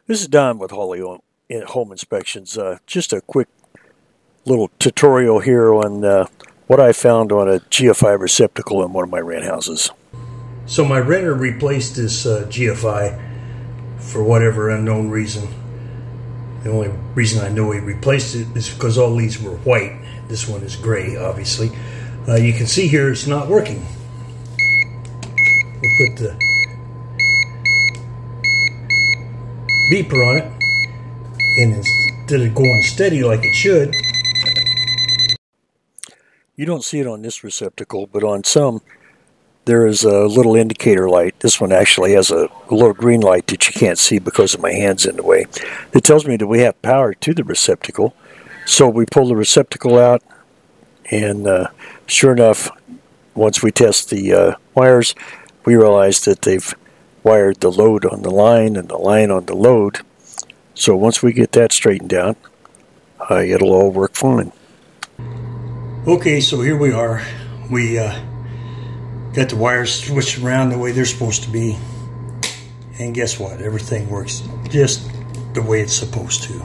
This is Don with Holly Home Inspections. Just a quick little tutorial here on what I found on a GFI receptacle in one of my rent houses. So my renter replaced this GFI for whatever unknown reason. The only reason I know he replaced it is because all these were white. This one is gray, obviously. You can see here it's not working. We'll put the beeper on it, and instead of going steady like it should, you don't see it on this receptacle, but on some there is a little indicator light. This one actually has a little green light that you can't see because of my hands in the way. It tells me that we have power to the receptacle. So we pull the receptacle out, and sure enough, once we test the wires, we realize that they've wired the load on the line and the line on the load. So once we get that straightened out, it'll all work fine. Okay, so here we are. We got the wires switched around the way they're supposed to be, and guess what? Everything works just the way it's supposed to.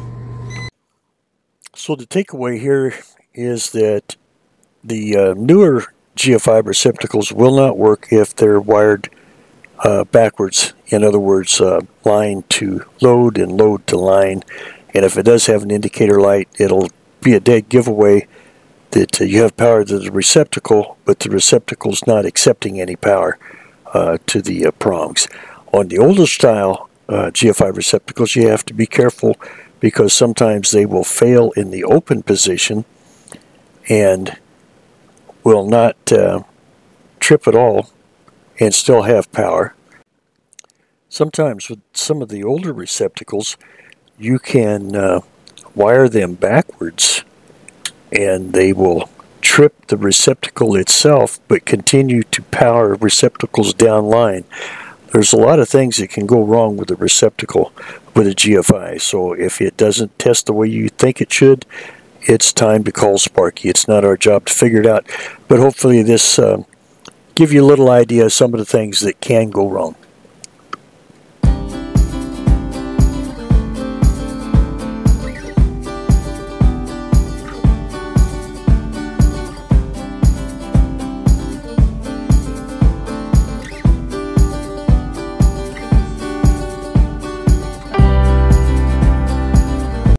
So the takeaway here is that the newer GFI receptacles will not work if they're wired backwards. In other words, line to load and load to line. And if it does have an indicator light, it'll be a dead giveaway that you have power to the receptacle, but the receptacle's not accepting any power to the prongs. On the older style GFI receptacles, you have to be careful because sometimes they will fail in the open position and will not trip at all and still have power. Sometimes with some of the older receptacles, you can wire them backwards and they will trip the receptacle itself but continue to power receptacles downline. There's a lot of things that can go wrong with a receptacle with a GFI, so if it doesn't test the way you think it should, it's time to call Sparky. It's not our job to figure it out, but hopefully this give you a little idea of some of the things that can go wrong.